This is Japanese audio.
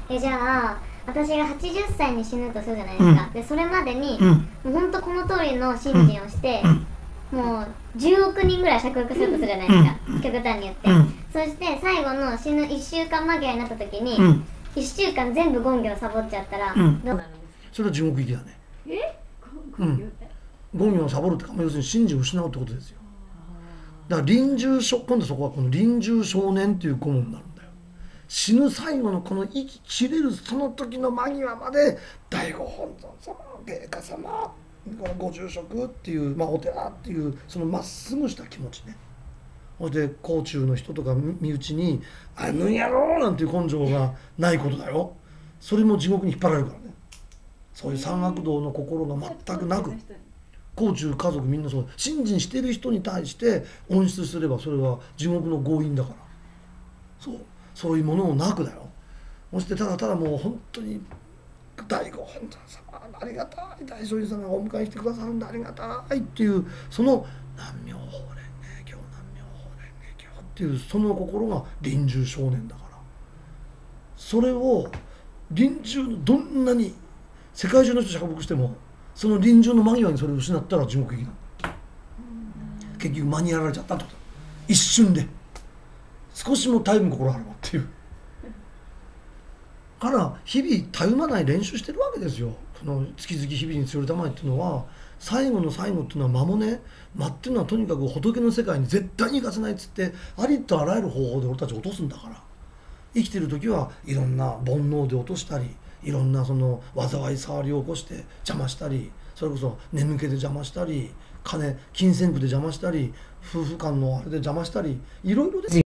じゃあ私が80歳に死ぬとするじゃないですか、でそれまでに、もうほんとこの通りの信心をして、もう10億人ぐらい釈服するとするじゃないですか、極端に言って、そして最後の死ぬ1週間間際になった時に、1週間全部権行をサボっちゃったら、どうなるんですか？ それは地獄行きだね。権行をサボるってか、要するに信心を失うってことですよ。だから今度そこはこの臨終少年っていう顧問になるんだよ。死ぬ最後のこの息切れるその時の間際まで、大御本尊様、芸家様、ご住職っていう、お寺っていうそのまっすぐした気持ちね。そして甲冑の人とか身内に「あの野郎!」なんていう根性がないことだよ。それも地獄に引っ張られるからね。そういう三悪道の心が全くなく、甲冑家族みんなそう、信心してる人に対して温室すればそれは地獄の強引だから、そういうものをなくだよ。そしてただただもう本当に大御本尊様ありがたい、大聖寺様がお迎えしてくださるんでありがたいっていう、その南無妙法蓮華経、南無妙法蓮華経っていうその心が臨終少年だから、それを臨終のどんなに世界中の人釈伏しても、その臨終の間際にそれを失ったら地獄行きなんだ。結局間に合われちゃったってこと。一瞬で少しも絶えぬ心あるわっていうから日々たゆまない練習してるわけですよ。その月々日々に強いたまえっていうのは、最後の最後っていうのは間もね、間っていうのはとにかく仏の世界に絶対に行かせないっつって、ありとあらゆる方法で俺たち落とすんだから。生きてる時はいろんな煩悩で落としたり、いろんなその災い触りを起こして邪魔したり、それこそ眠気で邪魔したり、金銭苦で邪魔したり、夫婦間のあれで邪魔したり、いろいろです。